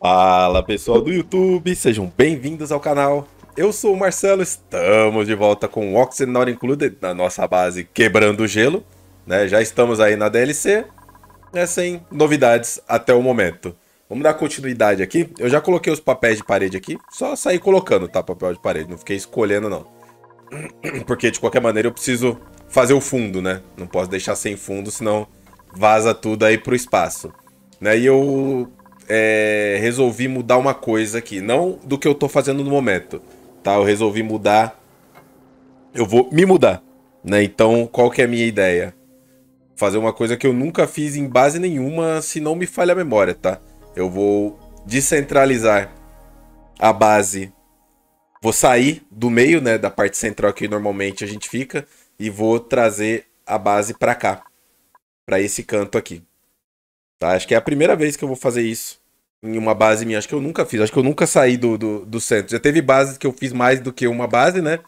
Fala pessoal do YouTube, sejam bem-vindos ao canal. Eu sou o Marcelo, estamos de volta com o Oxygen Not Included na nossa base Quebrando o Gelo, né? Já estamos aí na DLC, né? Sem novidades até o momento. Vamos dar continuidade aqui. Eu já coloquei os papéis de parede aqui, só sair colocando, tá? Papel de parede, não fiquei escolhendo não. Porque de qualquer maneira eu preciso fazer o fundo, né? Não posso deixar sem fundo, senão vaza tudo aí pro espaço. Né? E eu resolvi mudar uma coisa aqui, não do que eu tô fazendo no momento, tá? Eu resolvi mudar, eu vou me mudar, né? Então, qual que é a minha ideia? Fazer uma coisa que eu nunca fiz em base nenhuma, se não me falha a memória, tá? Eu vou descentralizar a base, vou sair do meio, né, da parte central que normalmente a gente fica, e vou trazer a base pra cá, pra esse canto aqui. Tá? Acho que é a primeira vez que eu vou fazer isso em uma base minha. Acho que eu nunca fiz. Acho que eu nunca saí do centro. Já teve bases que eu fiz mais do que uma base, né?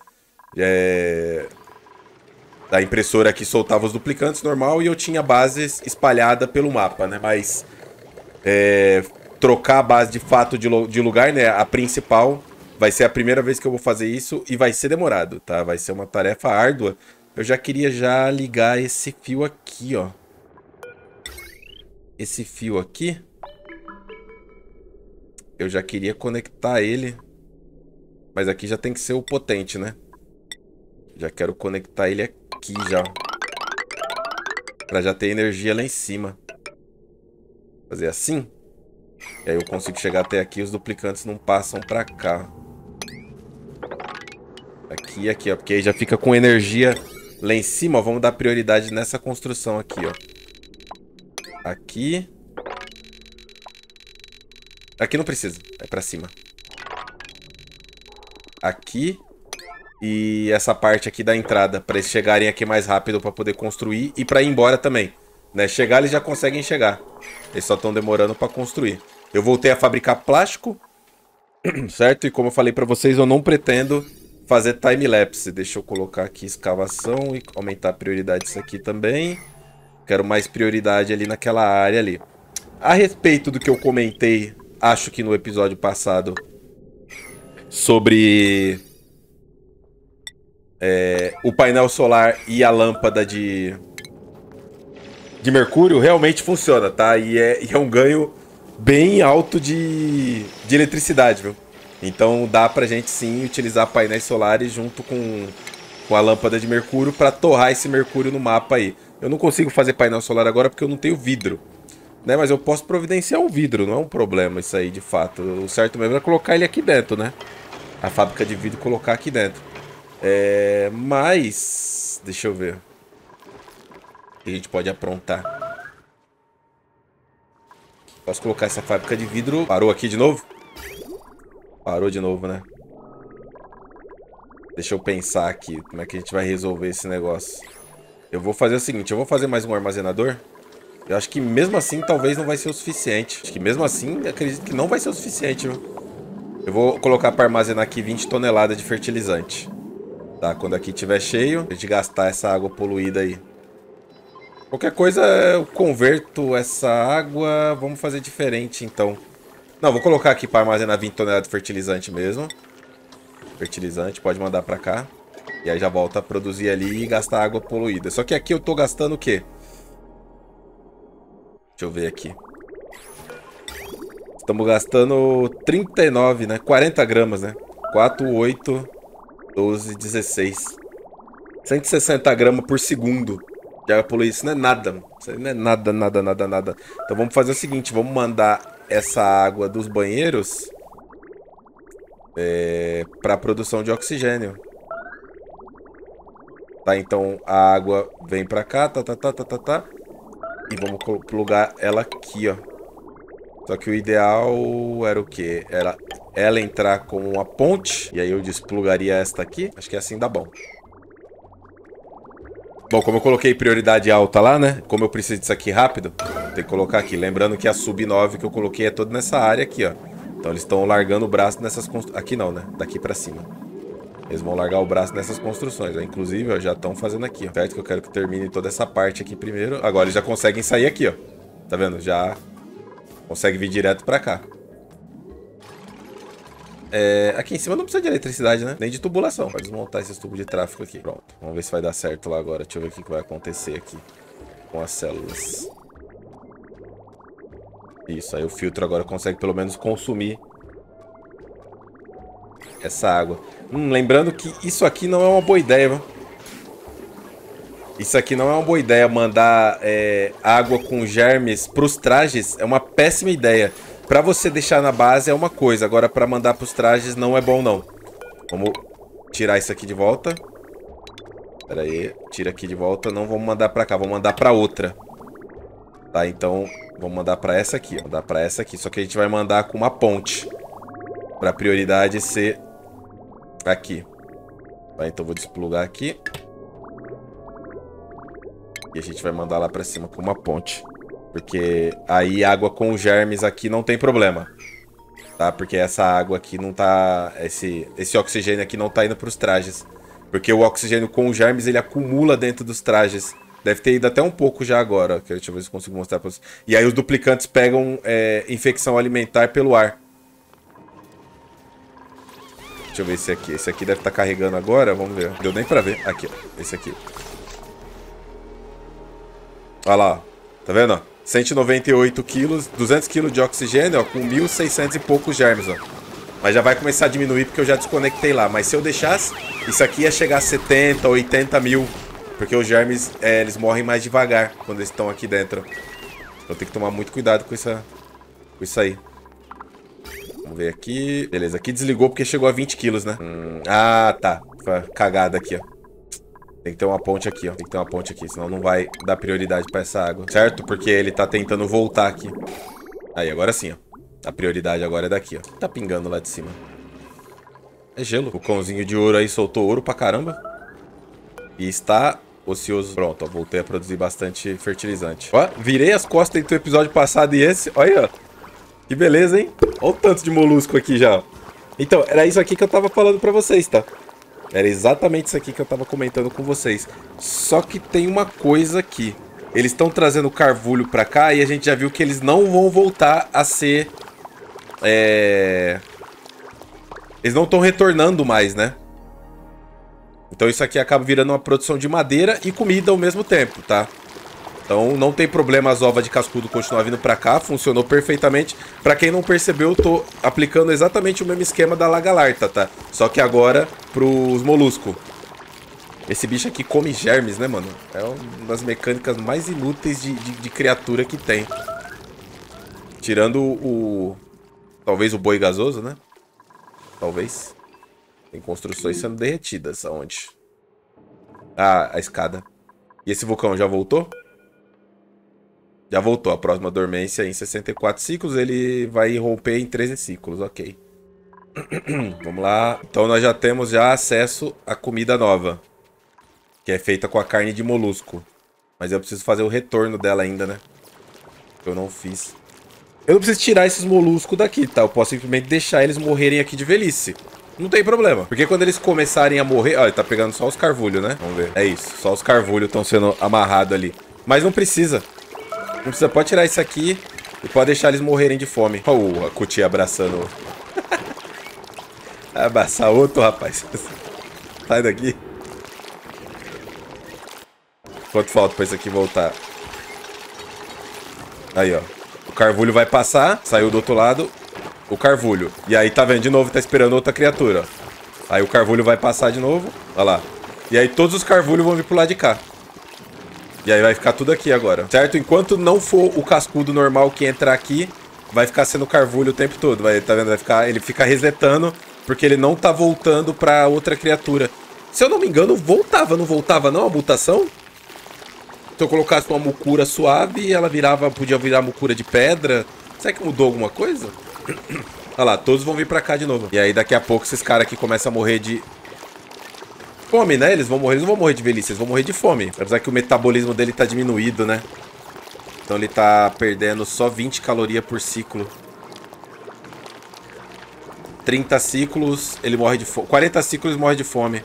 Da impressora que soltava os duplicantes normal e eu tinha bases espalhadas pelo mapa, né? Mas trocar a base de fato de lugar, né? A principal vai ser a primeira vez que eu vou fazer isso e vai ser demorado, tá? Vai ser uma tarefa árdua. Eu já queria já ligar esse fio aqui, ó. Esse fio aqui, eu já queria conectar ele, mas aqui já tem que ser o potente, né? Já quero conectar ele aqui já, pra já ter energia lá em cima. Fazer assim, e aí eu consigo chegar até aqui, os duplicantes não passam pra cá. Aqui e aqui, ó, porque aí já fica com energia lá em cima, ó. Vamos dar prioridade nessa construção aqui, ó. Aqui. Aqui não precisa, é pra cima. Aqui. E essa parte aqui da entrada, pra eles chegarem aqui mais rápido pra poder construir e pra ir embora também. Né? Chegar eles já conseguem chegar. Eles só estão demorando pra construir. Eu voltei a fabricar plástico, certo? E como eu falei pra vocês, eu não pretendo fazer time-lapse. Deixa eu colocar aqui escavação e aumentar a prioridade disso aqui também. Quero mais prioridade ali naquela área ali. A respeito do que eu comentei, acho que no episódio passado, sobre o painel solar e a lâmpada de mercúrio, realmente funciona, tá? E é um ganho bem alto de eletricidade, viu? Então dá pra gente sim utilizar painéis solares junto com a lâmpada de mercúrio pra torrar esse mercúrio no mapa aí. Eu não consigo fazer painel solar agora porque eu não tenho vidro, né? Mas eu posso providenciar um vidro, não é um problema isso aí de fato. O certo mesmo é colocar ele aqui dentro, né? A fábrica de vidro colocar aqui dentro. Mas deixa eu ver o que a gente pode aprontar. Posso colocar essa fábrica de vidro. Parou aqui de novo? Parou de novo, né? Deixa eu pensar aqui como é que a gente vai resolver esse negócio. Eu vou fazer o seguinte, eu vou fazer mais um armazenador. Eu acho que mesmo assim talvez não vai ser o suficiente. Acho que mesmo assim acredito que não vai ser o suficiente, viu? Eu vou colocar para armazenar aqui 20 toneladas de fertilizante. Tá, quando aqui estiver cheio, a gente gastar essa água poluída aí. Qualquer coisa eu converto essa água. Vamos fazer diferente então. Não, vou colocar aqui para armazenar 20 toneladas de fertilizante mesmo. Fertilizante, pode mandar para cá. E aí já volta a produzir ali e gastar água poluída. Só que aqui eu tô gastando o quê? Deixa eu ver aqui. Estamos gastando 39, né? 40 gramas, né? 4, 8, 12, 16. 160 gramas por segundo de água poluída. Isso não é nada. Isso não é nada, nada, nada, nada. Então vamos fazer o seguinte. Vamos mandar essa água dos banheiros para a produção de oxigênio. Tá, então a água vem para cá, tá. E vamos plugar ela aqui, ó. Só que o ideal era o quê? Era ela entrar com uma ponte. E aí eu desplugaria esta aqui. Acho que assim dá bom. Bom, como eu coloquei prioridade alta lá, né? Como eu preciso disso aqui rápido, tem que colocar aqui. Lembrando que a sub 9 que eu coloquei é toda nessa área aqui, ó. Então eles estão largando o braço nessas construções. Aqui não, né? Daqui pra cima. Eles vão largar o braço nessas construções, ó. Inclusive, ó, já estão fazendo aqui, ó. Certo que eu quero que termine toda essa parte aqui primeiro. Agora eles já conseguem sair aqui, ó. Tá vendo? Já consegue vir direto pra cá. Aqui em cima não precisa de eletricidade, né? Nem de tubulação. Pode desmontar esses tubos de tráfego aqui. Pronto. Vamos ver se vai dar certo lá agora. Deixa eu ver o que vai acontecer aqui com as células. Isso, aí o filtro agora consegue pelo menos consumir essa água. Lembrando que isso aqui não é uma boa ideia, viu? Isso aqui não é uma boa ideia. Mandar água com germes pros trajes é uma péssima ideia. Pra você deixar na base é uma coisa. Agora pra mandar pros trajes não é bom, não. Vamos tirar isso aqui de volta. Pera aí. Tira aqui de volta. Não vamos mandar pra cá. Vamos mandar pra outra. Tá, então vamos mandar pra essa aqui. Ó. Mandar pra essa aqui. Só que a gente vai mandar com uma ponte. Pra prioridade ser aqui. Tá, então vou desplugar aqui. E a gente vai mandar lá pra cima com uma ponte. Porque aí água com germes aqui não tem problema. Tá? Porque essa água aqui não tá... Esse oxigênio aqui não tá indo pros trajes. Porque o oxigênio com germes, ele acumula dentro dos trajes. Deve ter ido até um pouco já agora. Deixa eu ver se consigo mostrar pra vocês. E aí os duplicantes pegam infecção alimentar pelo ar. Deixa eu ver esse aqui. Esse aqui deve estar carregando agora. Vamos ver. Deu nem pra ver. Aqui, ó. Esse aqui. Olha lá, ó. Tá vendo, ó? 198 quilos, 200 quilos de oxigênio, ó, com 1.600 e poucos germes, ó. Mas já vai começar a diminuir porque eu já desconectei lá. Mas se eu deixasse, isso aqui ia chegar a 70, 80 mil. Porque os germes, eles morrem mais devagar quando eles estão aqui dentro. Então tem que tomar muito cuidado com isso aí. Vamos ver aqui. Beleza, aqui desligou porque chegou a 20 quilos, né? Ah, tá. Foi cagada aqui, ó. Tem que ter uma ponte aqui, ó. Tem que ter uma ponte aqui, senão não vai dar prioridade pra essa água. Certo? Porque ele tá tentando voltar aqui. Aí, agora sim, ó. A prioridade agora é daqui, ó. Tá pingando lá de cima. É gelo. O cãozinho de ouro aí soltou ouro pra caramba. E está ocioso. Pronto, ó. Voltei a produzir bastante fertilizante. Ó, virei as costas entre o episódio passado e esse. Olha, ó. Que beleza, hein? Olha o tanto de molusco aqui já, ó. Então, era isso aqui que eu tava falando pra vocês, tá? Era exatamente isso aqui que eu tava comentando com vocês. Só que tem uma coisa aqui. Eles estão trazendo carvulho pra cá e a gente já viu que eles não vão voltar a ser... Eles não estão retornando mais, né? Então isso aqui acaba virando uma produção de madeira e comida ao mesmo tempo, tá? Então não tem problema as ovas de cascudo continuar vindo pra cá. Funcionou perfeitamente. Pra quem não percebeu, eu tô aplicando exatamente o mesmo esquema da lagarta, tá? Só que agora pros moluscos. Esse bicho aqui come germes, né, mano? É uma das mecânicas mais inúteis de criatura que tem. Tirando talvez o boi gasoso, né? Talvez. Tem construções sendo derretidas. Aonde? Ah, a escada. E esse vulcão já voltou? Já voltou. A próxima dormência em 64 ciclos. Ele vai romper em 13 ciclos. Ok. Vamos lá. Então nós já temos acesso à comida nova. Que é feita com a carne de molusco. Mas eu preciso fazer o retorno dela ainda, né? Que eu não fiz. Eu não preciso tirar esses moluscos daqui, tá? Eu posso simplesmente deixar eles morrerem aqui de velhice. Não tem problema. Porque quando eles começarem a morrer... Ó, ele tá pegando só os carvulhos, né? Vamos ver. É isso. Só os carvulhos estão sendo amarrados ali. Mas não precisa. Não precisa. Pode tirar isso aqui e pode deixar eles morrerem de fome. Ó, a cutia abraçando. Abraçar outro, rapaz. Sai daqui. Quanto falta pra isso aqui voltar? Aí, ó. O carvulho vai passar. Saiu do outro lado. O carvulho. E aí, tá vendo? De novo, tá esperando outra criatura. Ó. Aí o carvulho vai passar de novo. Olha lá. E aí todos os carvulhos vão vir pro lado de cá. E aí vai ficar tudo aqui agora. Certo? Enquanto não for o cascudo normal que entrar aqui, vai ficar sendo carvulho o tempo todo. Vai, tá vendo? Vai ficar, ele fica resetando porque ele não tá voltando pra outra criatura. Se eu não me engano, voltava. Não voltava não a mutação? Se eu colocasse uma mucura suave, ela podia virar mucura de pedra. Será que mudou alguma coisa? Olha lá, todos vão vir pra cá de novo. E aí daqui a pouco esses caras aqui começam a morrer de fome, né? Eles não vão morrer de velhice, eles vão morrer de fome. Apesar que o metabolismo dele tá diminuído, né? Então ele tá perdendo só 20 calorias por ciclo. 30 ciclos, ele morre de fome. 40 ciclos, ele morre de fome.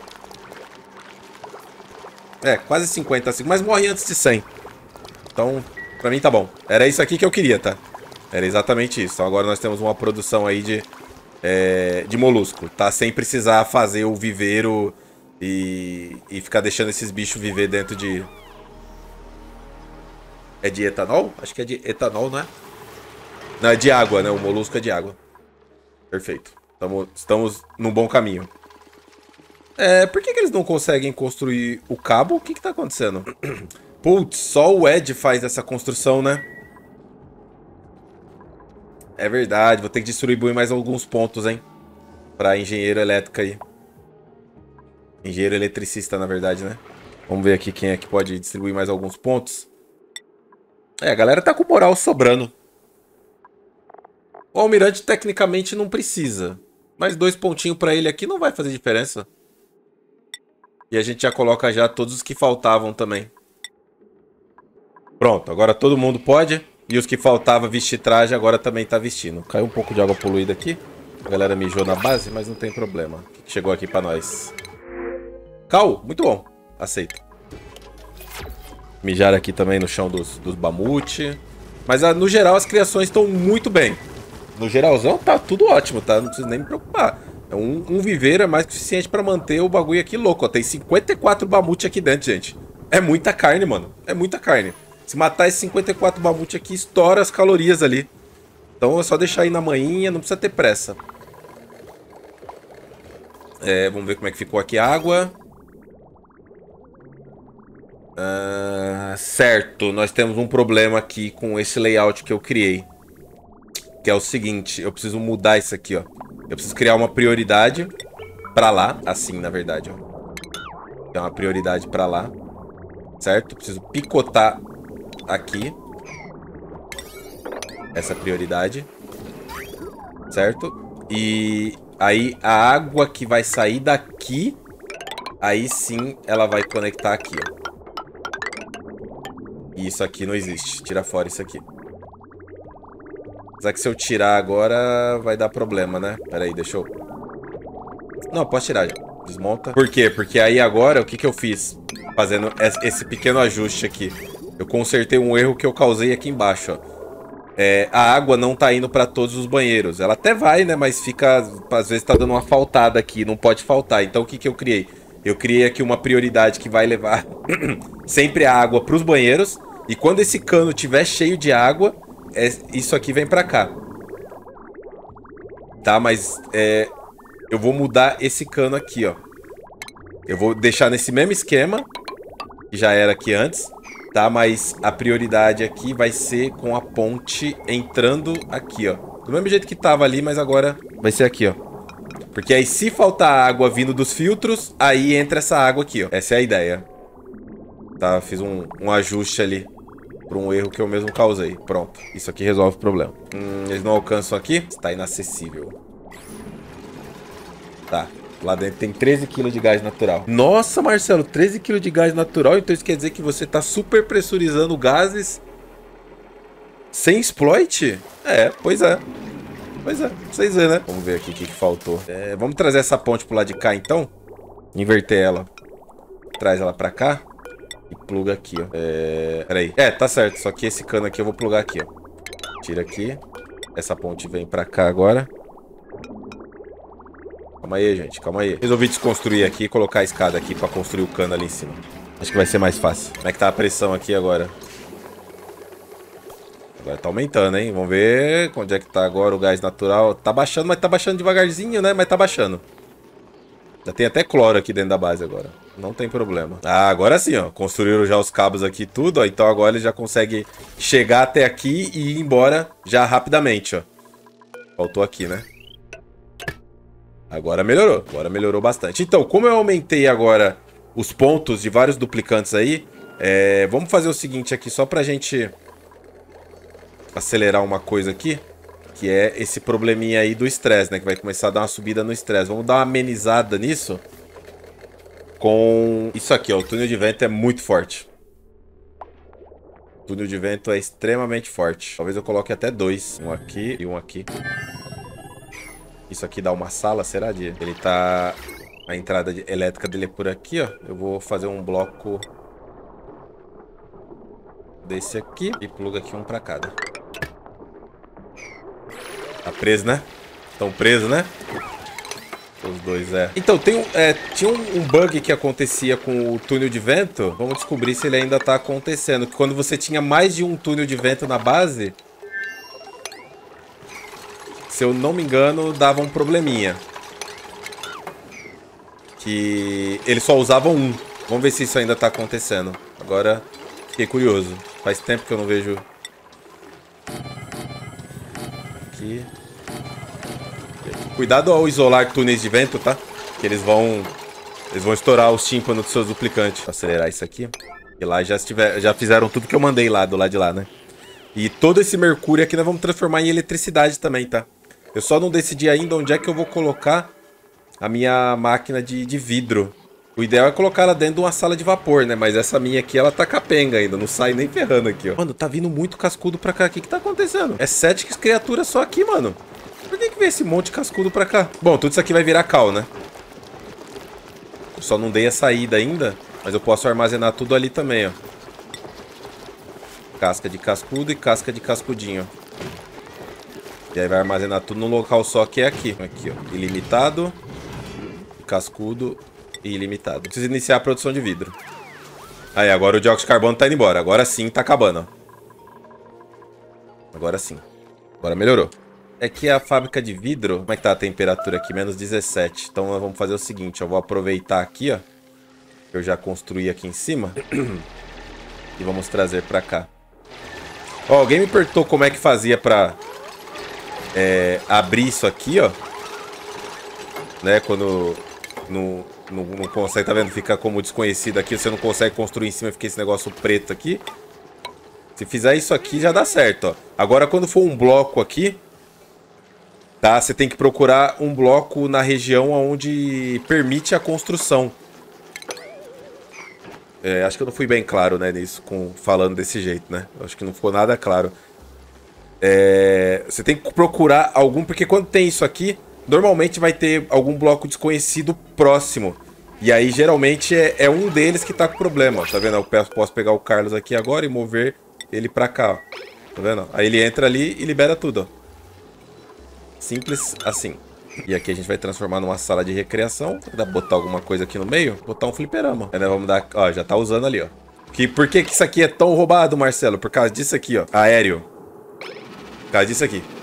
É, quase 50 ciclos, mas morre antes de 100. Então, pra mim tá bom. Era isso aqui que eu queria, tá? Era exatamente isso. Então agora nós temos uma produção aí de de molusco, tá? Sem precisar fazer o viveiro e ficar deixando esses bichos viver dentro de... É de etanol? Acho que é de etanol, não é? Não, é de água, né? O molusco é de água. Perfeito. Estamos num bom caminho. Por que eles não conseguem construir o cabo? O que tá acontecendo? Putz, só o Ed faz essa construção, né? É verdade, vou ter que distribuir mais alguns pontos, hein? Pra engenheiro elétrico aí. Engenheiro eletricista, na verdade, né? Vamos ver aqui quem é que pode distribuir mais alguns pontos. A galera tá com moral sobrando. O almirante tecnicamente não precisa. Mas 2 pontinhos pra ele aqui não vai fazer diferença. E a gente já coloca já todos os que faltavam também. Pronto, agora todo mundo pode. E os que faltava vestir traje agora também tá vestindo. Caiu um pouco de água poluída aqui. A galera mijou na base, mas não tem problema. O que chegou aqui pra nós? Cal, muito bom. Aceito. Mijar aqui também no chão dos mamute. Mas no geral as criações estão muito bem. No geralzão tá tudo ótimo, tá? Não precisa nem me preocupar. Um viveiro é mais que suficiente pra manter o bagulho aqui louco. Ó, tem 54 mamute aqui dentro, gente. É muita carne, mano. É muita carne. Se matar esses 54 mamute aqui, estoura as calorias ali. Então é só deixar aí na manhinha, não precisa ter pressa. Vamos ver como é que ficou aqui a água. Certo, nós temos um problema aqui com esse layout que eu criei. Que é o seguinte, eu preciso mudar isso aqui, ó. Eu preciso criar uma prioridade pra lá, assim, na verdade, ó. É uma prioridade pra lá, certo? Preciso picotar aqui essa prioridade, certo? E aí a água que vai sair daqui, aí sim ela vai conectar aqui, ó. E isso aqui não existe, tira fora isso aqui. Apesar que se eu tirar agora vai dar problema, né? Pera aí, deixa eu... Não, posso tirar já. Desmonta. Por quê? Porque aí agora, o que que eu fiz? Fazendo esse pequeno ajuste aqui. Eu consertei um erro que eu causei aqui embaixo, ó. A água não tá indo pra todos os banheiros. Ela até vai, né? Mas fica... Às vezes tá dando uma faltada aqui, não pode faltar. Então o que que eu criei? Eu criei aqui uma prioridade que vai levar sempre a água pros banheiros. E quando esse cano tiver cheio de água... isso aqui vem pra cá. Tá, mas eu vou mudar esse cano aqui, ó. Eu vou deixar nesse mesmo esquema que já era aqui antes, tá? Mas a prioridade aqui vai ser com a ponte entrando aqui, ó. Do mesmo jeito que tava ali, mas agora vai ser aqui, ó. Porque aí se faltar água vindo dos filtros, aí entra essa água aqui, ó. Essa é a ideia. Tá, fiz um ajuste ali por um erro que eu mesmo causei. Pronto, isso aqui resolve o problema. Eles não alcançam aqui? Está inacessível. Tá, lá dentro tem 13 kg de gás natural. Nossa, Marcelo, 13 kg de gás natural? Então isso quer dizer que você tá super pressurizando gases sem exploit? Pois é. Pois é, pra vocês verem, né? Vamos ver aqui o que faltou. Vamos trazer essa ponte pro lado de cá, então. Inverter ela. Traz ela pra cá. E pluga aqui, ó. Peraí. Tá certo. Só que esse cano aqui eu vou plugar aqui, ó. Tira aqui. Essa ponte vem pra cá agora. Calma aí, gente. Calma aí. Resolvi desconstruir aqui e colocar a escada aqui pra construir o cano ali em cima. Acho que vai ser mais fácil. Como é que tá a pressão aqui agora? Agora tá aumentando, hein? Vamos ver onde é que tá agora o gás natural. Tá baixando, mas tá baixando devagarzinho, né? Mas tá baixando. Já tem até cloro aqui dentro da base agora. Não tem problema. Agora sim, ó. Construíram já os cabos aqui tudo, ó. Então agora eles já conseguem chegar até aqui e ir embora já rapidamente, ó. Faltou aqui, né? Agora melhorou. Agora melhorou bastante. Então, como eu aumentei agora os pontos de vários duplicantes aí, vamos fazer o seguinte aqui, só pra gente acelerar uma coisa aqui, que é esse probleminha aí do estresse, né? Que vai começar a dar uma subida no estresse. Vamos dar uma amenizada nisso com isso aqui, ó. O túnel de vento é muito forte. O túnel de vento é extremamente forte. Talvez eu coloque até 2. Um aqui e um aqui. Isso aqui dá uma sala, será, de? Ele tá... A entrada elétrica dele é por aqui, ó. Eu vou fazer um bloco desse aqui e pluga aqui um pra cada. Tá preso, né? Estão presos, né? Os dois, é. Então, tinha um bug que acontecia com o túnel de vento. Vamos descobrir se ele ainda tá acontecendo. Que quando você tinha mais de um túnel de vento na base, se eu não me engano, dava um probleminha. Que eles só usavam um. Vamos ver se isso ainda tá acontecendo. Agora, fiquei curioso. Faz tempo que eu não vejo. Aqui. Cuidado ao isolar túneis de vento, tá? Que eles vão estourar os tímpanos dos seus duplicantes. Vou acelerar isso aqui. E lá já fizeram tudo que eu mandei lá, do lado de lá, né? E todo esse mercúrio aqui nós vamos transformar em eletricidade também, tá? Eu só não decidi ainda onde é que eu vou colocar a minha máquina de vidro. O ideal é colocar ela dentro de uma sala de vapor, né? Mas essa minha aqui, ela tá capenga ainda. Não sai nem ferrando aqui, ó. Mano, tá vindo muito cascudo pra cá. O que tá acontecendo? É 7 criaturas só aqui, mano. Por que vem esse monte de cascudo pra cá? Bom, tudo isso aqui vai virar cal, né? Eu só não dei a saída ainda. Mas eu posso armazenar tudo ali também, ó. Casca de cascudo e casca de cascudinho. E aí vai armazenar tudo num local só, que é aqui. Aqui, ó. Ilimitado. Cascudo e ilimitado. Preciso iniciar a produção de vidro. Aí, agora o dióxido de carbono tá indo embora. Agora sim tá acabando, ó. Agora sim. Agora melhorou. Aqui é a fábrica de vidro. Como é que tá a temperatura aqui? Menos 17. Então nós vamos fazer o seguinte. Eu vou aproveitar aqui, ó. Que eu já construí aqui em cima. E vamos trazer pra cá. Ó, alguém me perguntou como é que fazia pra abrir isso aqui, ó. Né, quando não consegue, tá vendo? Fica como desconhecido aqui. Você não consegue construir em cima, fica esse negócio preto aqui. Se fizer isso aqui, já dá certo, ó. Agora, quando for um bloco aqui, tá? Você tem que procurar um bloco na região onde permite a construção. Acho que eu não fui bem claro, né, nisso, falando desse jeito, né? Acho que não ficou nada claro. Você tem que procurar algum, porque quando tem isso aqui, normalmente vai ter algum bloco desconhecido próximo. E aí, geralmente, é um deles que tá com problema, ó. Tá vendo? Eu posso pegar o Carlos aqui agora e mover ele pra cá, ó. Tá vendo? Aí ele entra ali e libera tudo, ó. Simples assim. E aqui a gente vai transformar numa sala de recreação. Dá pra botar alguma coisa aqui no meio? Botar um fliperama. Aí nós vamos dar... Ó, já tá usando ali, ó. Por que isso aqui é tão roubado, Marcelo? Por causa disso aqui, ó. Aéreo. Por causa disso aqui.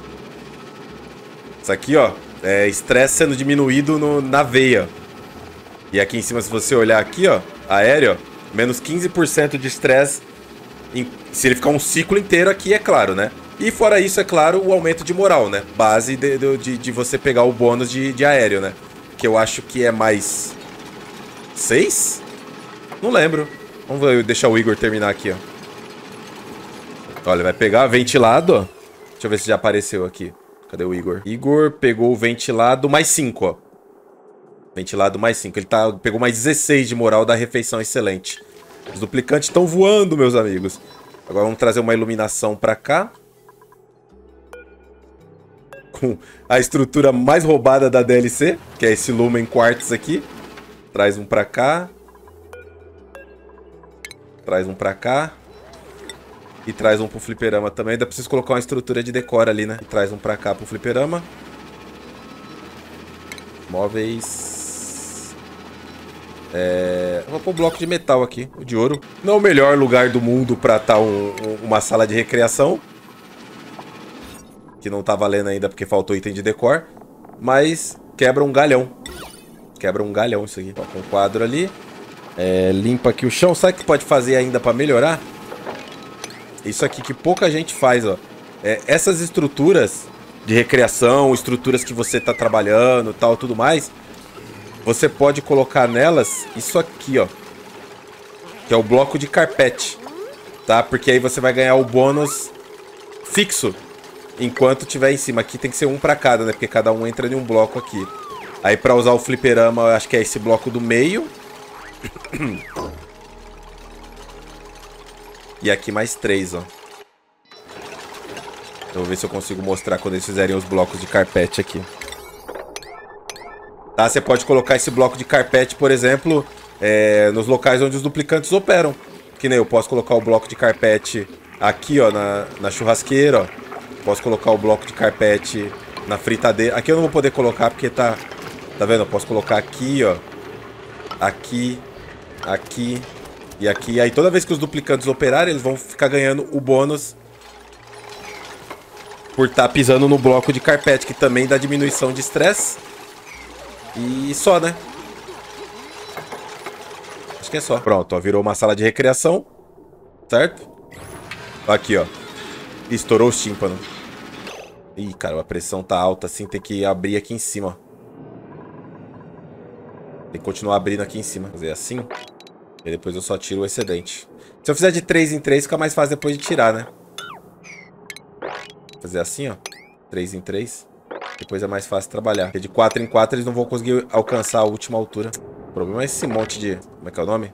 Isso aqui, ó, é estresse sendo diminuído na veia. E aqui em cima, se você olhar aqui, ó, aéreo, ó, menos 15% de estresse. Se ele ficar um ciclo inteiro aqui, é claro, né? E fora isso, é claro, o aumento de moral, né? Base de você pegar o bônus de aéreo, né? Que eu acho que é mais 6? Não lembro. Vamos deixar o Igor terminar aqui, ó. Olha, vai pegar ventilado, ó. Deixa eu ver se já apareceu aqui. Cadê o Igor? Igor pegou o ventilado mais 5, ó. Ventilado mais 5. Ele pegou mais 16 de moral da refeição excelente. Os duplicantes estão voando, meus amigos. Agora vamos trazer uma iluminação pra cá. Com a estrutura mais roubada da DLC, que é esse Lumen Quartz aqui. Traz um pra cá. Traz um pra cá. E traz um pro fliperama também. Ainda preciso colocar uma estrutura de decor ali, né? E traz um pra cá pro fliperama. Móveis. Vou pôr um bloco de metal aqui, o de ouro. Não é o melhor lugar do mundo pra estar uma sala de recreação. Que não tá valendo ainda porque faltou item de decor. Mas quebra um galhão. Quebra um galhão isso aqui. Coloca um quadro ali. Limpa aqui o chão. Sabe o que pode fazer ainda pra melhorar? Isso aqui que pouca gente faz, ó. Essas estruturas de recreação, estruturas que você tá trabalhando, tal, tudo mais, você pode colocar nelas isso aqui, ó. Que é o bloco de carpete, tá? Porque aí você vai ganhar o bônus fixo enquanto tiver em cima. Aqui tem que ser um pra cada, né? Porque cada um entra em um bloco aqui. Aí pra usar o fliperama, eu acho que é esse bloco do meio. E aqui mais 3, ó. Eu vou ver se eu consigo mostrar quando eles fizerem os blocos de carpete aqui. Tá? Você pode colocar esse bloco de carpete, por exemplo, nos locais onde os duplicantes operam. Que nem eu posso colocar o bloco de carpete aqui, ó, na churrasqueira, ó. Posso colocar o bloco de carpete na fritadeira. Aqui eu não vou poder colocar porque tá... Tá vendo? Eu posso colocar aqui, ó. Aqui, aqui e aqui. Aí toda vez que os duplicantes operarem, eles vão ficar ganhando o bônus por estar pisando no bloco de carpete, que também dá diminuição de estresse. E só, né? Acho que é só. Pronto, ó, virou uma sala de recreação. Certo? Aqui, ó. Estourou os tímpanos. Ih, cara, a pressão tá alta assim, tem que abrir aqui em cima, ó. Tem que continuar abrindo aqui em cima. Fazer assim. E depois eu só tiro o excedente. Se eu fizer de 3 em 3, fica mais fácil depois de tirar, né? Fazer assim, ó. 3 em 3. Depois é mais fácil trabalhar. Porque de 4 em 4 eles não vão conseguir alcançar a última altura. O problema é esse monte de... Como é que é o nome?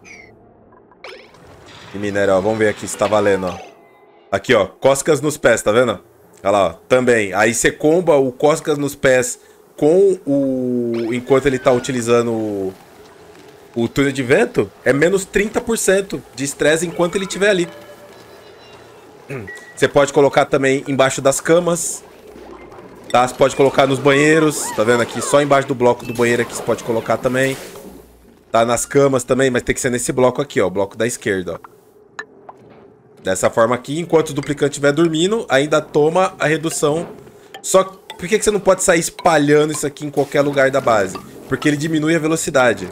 De minério, ó. Vamos ver aqui se tá valendo, ó. Aqui, ó. Cócegas nos pés, tá vendo? Olha lá, ó. Também. Aí você comba o cócegas nos pés com o... Enquanto ele tá utilizando o túnel de vento, é menos 30% de estresse enquanto ele estiver ali. Você pode colocar também embaixo das camas. Tá? Você pode colocar nos banheiros. Tá vendo aqui? Só embaixo do bloco do banheiro aqui você pode colocar também. Tá? Nas camas também, mas tem que ser nesse bloco aqui, ó. O bloco da esquerda, ó. Dessa forma aqui, enquanto o duplicante estiver dormindo, ainda toma a redução. Só que por que você não pode sair espalhando isso aqui em qualquer lugar da base? Porque ele diminui a velocidade.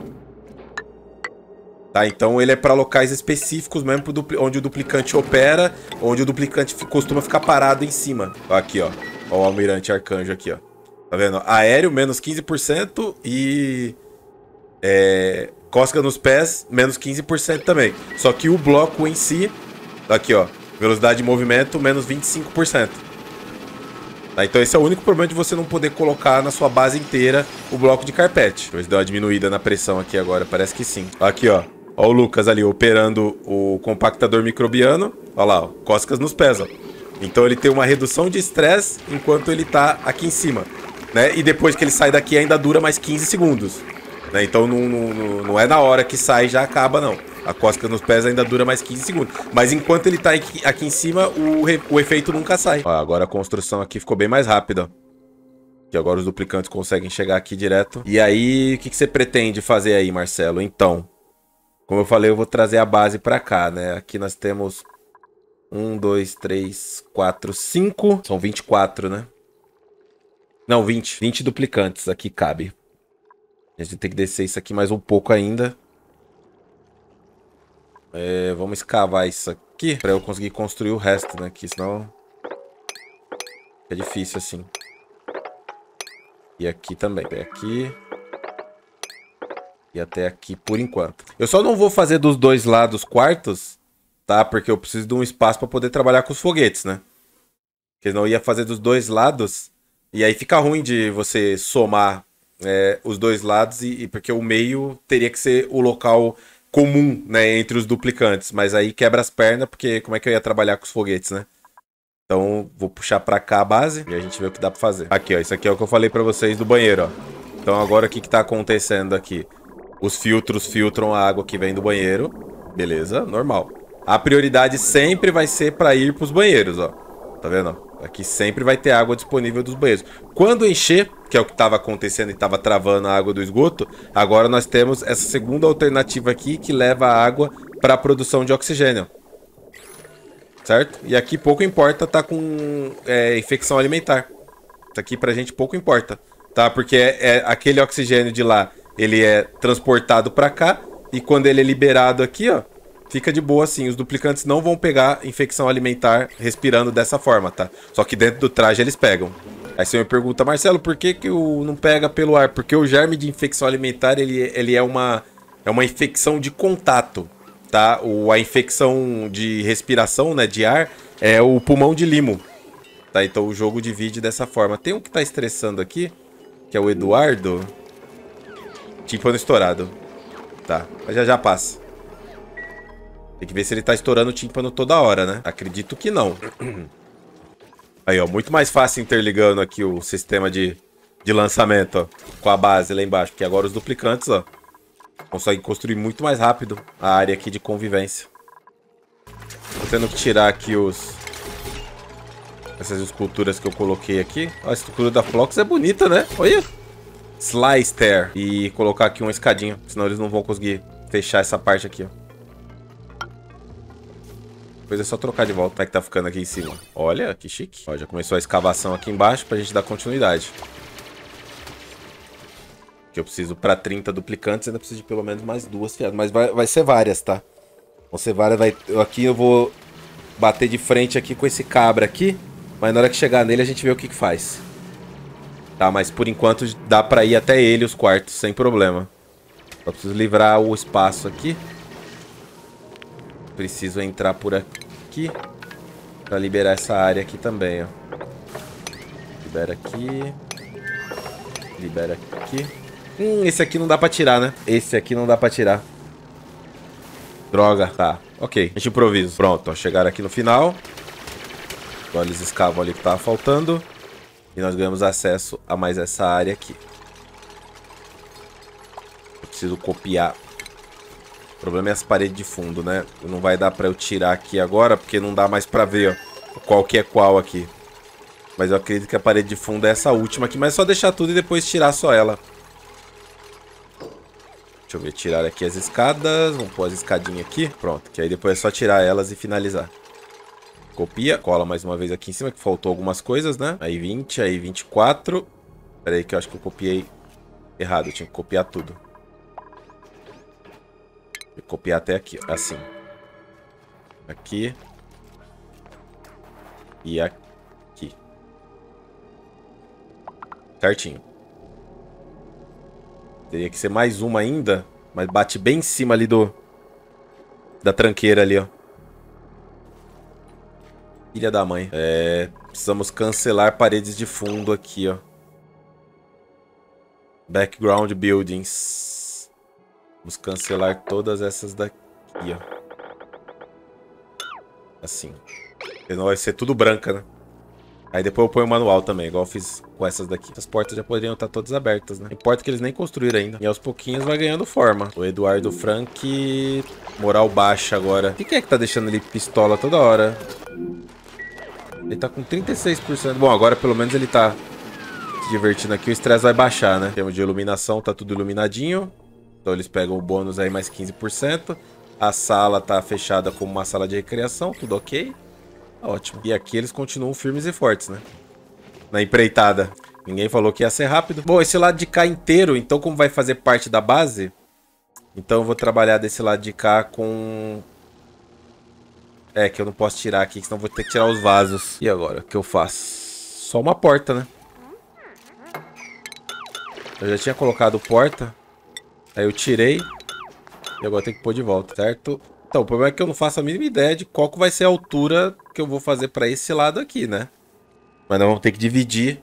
Tá, então ele é para locais específicos mesmo, onde o duplicante opera, onde o duplicante costuma ficar parado em cima. Aqui, ó. Ó o Almirante Arcanjo aqui, ó. Tá vendo? Aéreo, menos 15% e... cócega nos pés, menos 15% também. Só que o bloco em si... Aqui, ó. Velocidade de movimento, menos 25%. Tá, então esse é o único problema de você não poder colocar na sua base inteira o bloco de carpete. Deixa eu ver se deu uma diminuída na pressão aqui agora. Parece que sim. Aqui, ó. Ó o Lucas ali operando o compactador microbiano. Olha lá, ó. Cócegas nos pés, ó. Então ele tem uma redução de estresse enquanto ele tá aqui em cima, né? E depois que ele sai daqui ainda dura mais 15 segundos. Né? Então não é na hora que sai já acaba, não. A cócega nos pés ainda dura mais 15 segundos. Mas enquanto ele tá aqui em cima, o efeito nunca sai. Ó, agora a construção aqui ficou bem mais rápida. Que agora os duplicantes conseguem chegar aqui direto. E aí, o que você pretende fazer aí, Marcelo? Então, como eu falei, eu vou trazer a base pra cá, né? Aqui nós temos 1, 2, 3, 4, 5. São 24, né? Não, 20. 20 duplicantes aqui cabe. A gente tem que descer isso aqui mais um pouco ainda. Vamos escavar isso aqui pra eu conseguir construir o resto, né? Que senão é difícil assim. E aqui também. Até aqui. E até aqui por enquanto. Eu só não vou fazer dos dois lados quartos, tá? Porque eu preciso de um espaço pra poder trabalhar com os foguetes, né? Porque senão eu ia fazer dos dois lados. E aí fica ruim de você somar os dois lados. Porque o meio teria que ser o local comum, né, entre os duplicantes, mas aí quebra as pernas, porque como é que eu ia trabalhar com os foguetes, né? Então, vou puxar pra cá a base e a gente vê o que dá pra fazer. Aqui, ó, isso aqui é o que eu falei pra vocês do banheiro, ó. Então, agora o que tá acontecendo aqui? Os filtros filtram a água que vem do banheiro, beleza, normal. A prioridade sempre vai ser pra ir pros banheiros, ó. Tá vendo? Aqui sempre vai ter água disponível dos banheiros. Quando encher, que é o que estava acontecendo e estava travando a água do esgoto, agora nós temos essa segunda alternativa aqui que leva a água para a produção de oxigênio. Certo? E aqui pouco importa tá com infecção alimentar. Isso aqui pra gente pouco importa, tá? Porque aquele oxigênio de lá, ele é transportado para cá e quando ele é liberado aqui, ó, fica de boa assim, os duplicantes não vão pegar infecção alimentar respirando dessa forma, tá? Só que dentro do traje eles pegam. Aí você me pergunta, Marcelo, por que não pega pelo ar? Porque o germe de infecção alimentar, ele é uma infecção de contato, tá? A infecção de respiração, né, de ar, é o pulmão de limo, tá? Então o jogo divide dessa forma. Tem um que tá estressando aqui, que é o Eduardo. Tímpano estourado. Tá, mas já passa. Tem que ver se ele tá estourando o tímpano toda hora, né? Acredito que não. Aí, ó. Muito mais fácil interligando aqui o sistema de lançamento, ó. Com a base lá embaixo. Porque agora os duplicantes, ó, conseguem construir muito mais rápido a área aqui de convivência. Tô tendo que tirar aqui os Essas esculturas que eu coloquei aqui. A estrutura da Phlox é bonita, né? Olha. Sly Stair. E colocar aqui uma escadinha. Senão eles não vão conseguir fechar essa parte aqui, ó. Depois é só trocar de volta. Como é que tá ficando aqui em cima? Olha, que chique. Ó, já começou a escavação aqui embaixo pra gente dar continuidade. Que eu preciso pra 30 duplicantes, ainda preciso de pelo menos mais 2 fiadas. Mas vai ser várias, tá? Vão ser várias. Aqui eu vou bater de frente aqui com esse cabra aqui. Mas na hora que chegar nele a gente vê o que faz. Tá, mas por enquanto dá pra ir até ele, os quartos, sem problema. Só preciso livrar o espaço aqui. Preciso entrar por aqui pra liberar essa área aqui também, ó. Libera aqui. Libera aqui. Esse aqui não dá pra tirar, né? Esse aqui não dá pra tirar. Droga. Tá, ok. A gente improvisa. Pronto, ó. Chegaram aqui no final. Agora eles escavam ali o que tava faltando. E nós ganhamos acesso a mais essa área aqui. Eu preciso copiar. O problema é as paredes de fundo, né? Não vai dar pra eu tirar aqui agora, porque não dá mais pra ver, ó, qual que é qual aqui. Mas eu acredito que a parede de fundo é essa última aqui. Mas é só deixar tudo e depois tirar só ela. Deixa eu ver, tirar aqui as escadas. Vamos pôr as escadinhas aqui. Pronto, que aí depois é só tirar elas e finalizar. Copia, cola mais uma vez aqui em cima, que faltou algumas coisas, né? Aí 20, aí 24. Pera aí que eu acho que eu copiei errado, eu tinha que copiar tudo. Vou copiar até aqui, ó, assim. Aqui. E aqui. Certinho. Teria que ser mais uma ainda, mas bate bem em cima ali da tranqueira ali, ó. Filha da mãe. Precisamos cancelar paredes de fundo aqui, ó. Background buildings. Vamos cancelar todas essas daqui, ó. Assim. Senão vai ser tudo branca, né? Aí depois eu ponho o manual também, igual eu fiz com essas daqui. As portas já poderiam estar todas abertas, né? Não importa que eles nem construíram ainda. E aos pouquinhos vai ganhando forma. O Eduardo Frank... Moral baixa agora. O que é que tá deixando ele pistola toda hora? Ele tá com 36%. Bom, agora pelo menos ele tá se divertindo aqui. O estresse vai baixar, né? Temos de iluminação, tá tudo iluminadinho. Então eles pegam o bônus aí mais 15%. A sala tá fechada como uma sala de recreação, tudo ok. Ótimo. E aqui eles continuam firmes e fortes, né? Na empreitada. Ninguém falou que ia ser rápido. Bom, esse lado de cá inteiro, então como vai fazer parte da base, então eu vou trabalhar desse lado de cá com... que eu não posso tirar aqui, senão vou ter que tirar os vasos. E agora, o que eu faço? Só uma porta, né? Eu já tinha colocado porta. Aí eu tirei. E agora tem que pôr de volta, certo? Então, o problema é que eu não faço a mínima ideia de qual que vai ser a altura que eu vou fazer pra esse lado aqui, né? Mas nós vamos ter que dividir.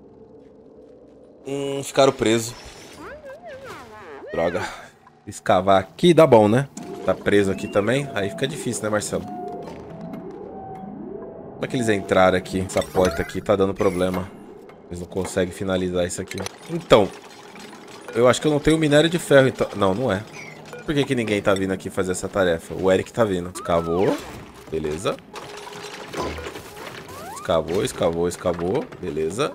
Ficaram presos. Droga. Escavar aqui dá bom, né? Tá preso aqui também. Aí fica difícil, né, Marcelo? Como é que eles entraram aqui? Essa porta aqui tá dando problema. Eles não conseguem finalizar isso aqui. Então, eu acho que eu não tenho minério de ferro, então... Não, não é. Por que ninguém tá vindo aqui fazer essa tarefa? O Eric tá vindo. Escavou. Beleza. Escavou, escavou, escavou. Beleza.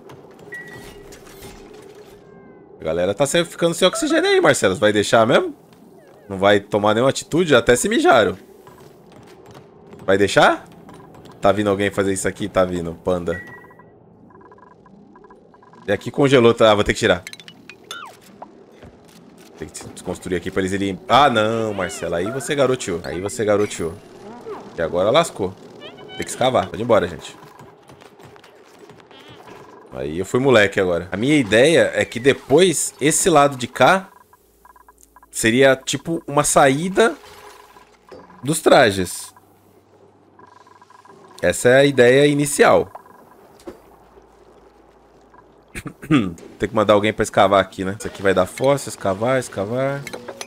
A galera tá ficando sem oxigênio aí, Marcelo. Você vai deixar mesmo? Não vai tomar nenhuma atitude? Até se mijaram. Vai deixar? Tá vindo alguém fazer isso aqui? Tá vindo, panda. E aqui congelou, tá? Vou ter que tirar. Tem que desconstruir aqui pra eles irem... Ah, não, Marcelo. Aí você garoteou. Aí você garoteou. E agora lascou. Tem que escavar. Pode ir embora, gente. Aí eu fui moleque agora. A minha ideia é que depois, esse lado de cá seria tipo uma saída dos trajes. Essa é a ideia inicial. Tem que mandar alguém pra escavar aqui, né? Isso aqui vai dar força, escavar, escavar.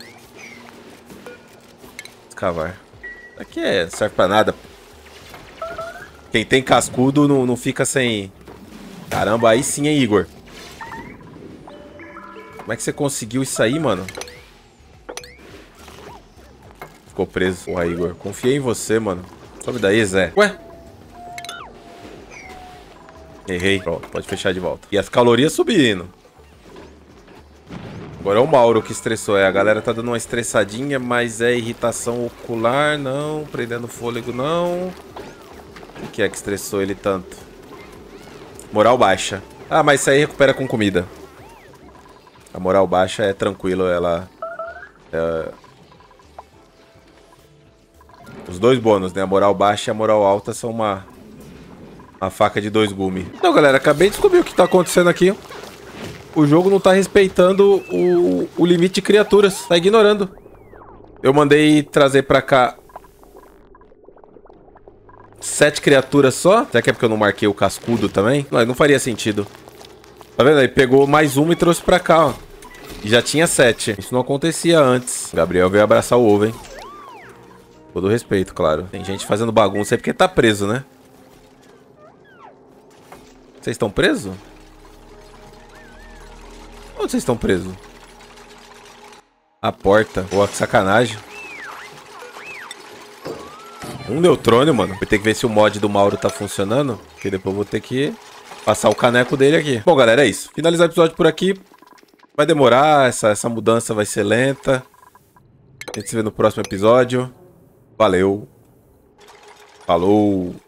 Escavar. Aqui serve pra nada. Quem tem cascudo não fica sem... Caramba, aí sim, hein, Igor? Como é que você conseguiu isso aí, mano? Ficou preso. Porra, Igor. Confiei em você, mano. Sobe daí, Zé. Ué? Errei. Pronto, pode fechar de volta. E as calorias subindo. Agora é o Mauro que estressou. A galera tá dando uma estressadinha, mas é irritação ocular, não. Prendendo fôlego, não. O que é que estressou ele tanto? Moral baixa. Ah, mas isso aí recupera com comida. A moral baixa é tranquilo, ela... Os dois bônus, né? A moral baixa e a moral alta são uma faca de dois gumes. Então, galera, acabei de descobrir o que tá acontecendo aqui. O jogo não tá respeitando o limite de criaturas. Tá ignorando. Eu mandei trazer pra cá 7 criaturas só. Será que é porque eu não marquei o cascudo também? Não faria sentido. Tá vendo? Aí pegou mais uma e trouxe pra cá, ó. E já tinha 7. Isso não acontecia antes. Gabriel veio abraçar o ovo, hein? Todo respeito, claro. Tem gente fazendo bagunça aí porque tá preso, né? Vocês estão presos? Onde vocês estão presos? A porta. Pô, que sacanagem. Um neutrônio, mano. Vou ter que ver se o mod do Mauro tá funcionando. Porque depois eu vou ter que passar o caneco dele aqui. Bom, galera, é isso. Finalizar o episódio por aqui. Vai demorar. Essa mudança vai ser lenta. A gente se vê no próximo episódio. Valeu. Falou.